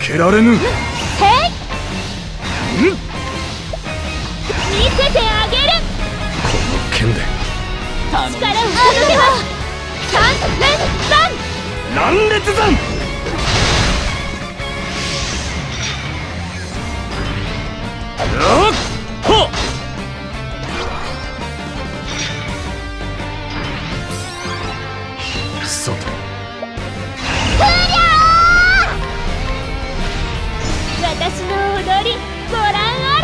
けられぬ。へい、 見せてあげる。 この剣で力を振るでは三連山。 乱裂山。よっほっ。さて、 私の踊りご覧ある。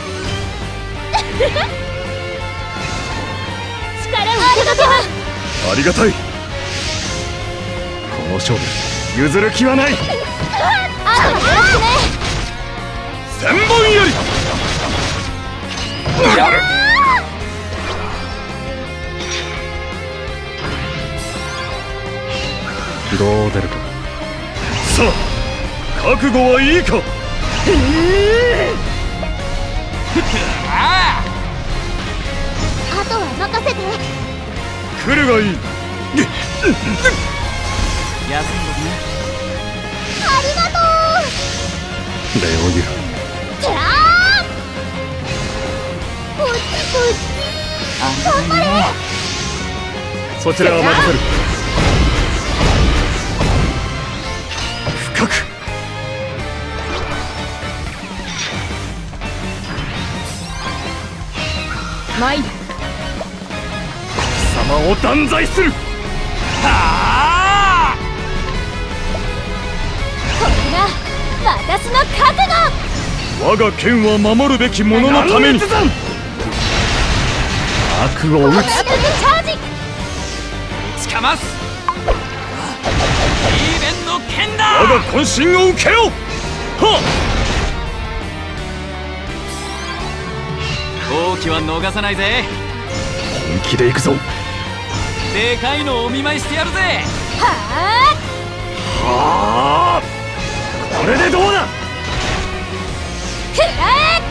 力を届けます。 ありがたい。この勝負譲る気はない。 あとよろしくね。 千本よりやる。どう出るか。さあ、覚悟はいいか。 あとは任せて。 来るがいい。 ありがとう。 礼を言う。 てらー。こっちこっち。頑張れ。 そちらは任せる。深く。 参る。 貴様を断罪する。はあ。 これが私の覚悟。 我が剣は守るべき者のために。悪を打つ。 チャージ。 打ちかます。イーベンの剣だ。 我が渾身を受けよ。はっ。 好機は逃さないぜ。 本気で行くぞ。 でかいのをお見舞いしてやるぜ。 はあ。これでどうだ。 くらえ。